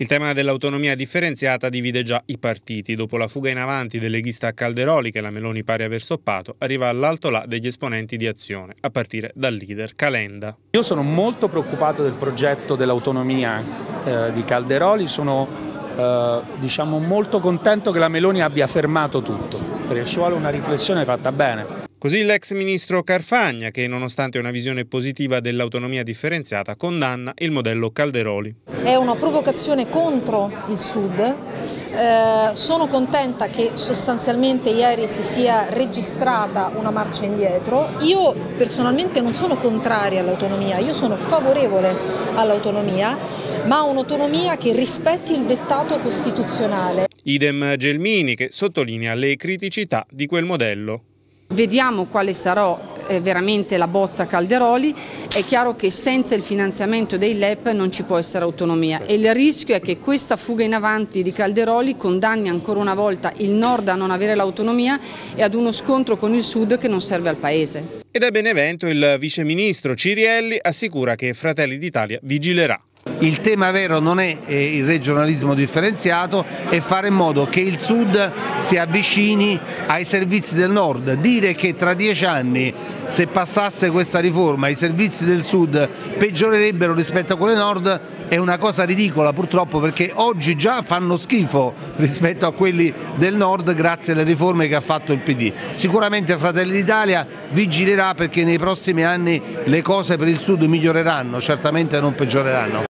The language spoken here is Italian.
Il tema dell'autonomia differenziata divide già i partiti. Dopo la fuga in avanti del leghista Calderoli, che la Meloni pare aver stoppato, arriva all'altolà degli esponenti di Azione, a partire dal leader Calenda. Io sono molto preoccupato del progetto dell'autonomia di Calderoli, sono molto contento che la Meloni abbia fermato tutto, perché ci vuole una riflessione fatta bene. Così l'ex ministro Carfagna, che nonostante una visione positiva dell'autonomia differenziata, condanna il modello Calderoli. È una provocazione contro il Sud. Sono contenta che sostanzialmente ieri si sia registrata una marcia indietro. Io personalmente non sono contraria all'autonomia, io sono favorevole all'autonomia, ma un'autonomia che rispetti il dettato costituzionale. Idem Gelmini, che sottolinea le criticità di quel modello. Vediamo quale sarà veramente la bozza Calderoli. È chiaro che senza il finanziamento dei LEP non ci può essere autonomia e il rischio è che questa fuga in avanti di Calderoli condanni ancora una volta il Nord a non avere l'autonomia e ad uno scontro con il Sud che non serve al Paese. Ed a Benevento il viceministro Cirielli assicura che Fratelli d'Italia vigilerà. Il tema vero non è il regionalismo differenziato, è fare in modo che il Sud si avvicini ai servizi del Nord. Dire che tra 10 anni, se passasse questa riforma, i servizi del Sud peggiorerebbero rispetto a quelli del Nord è una cosa ridicola purtroppo, perché oggi già fanno schifo rispetto a quelli del Nord grazie alle riforme che ha fatto il PD. Sicuramente Fratelli d'Italia vigilerà perché nei prossimi anni le cose per il Sud miglioreranno, certamente non peggioreranno.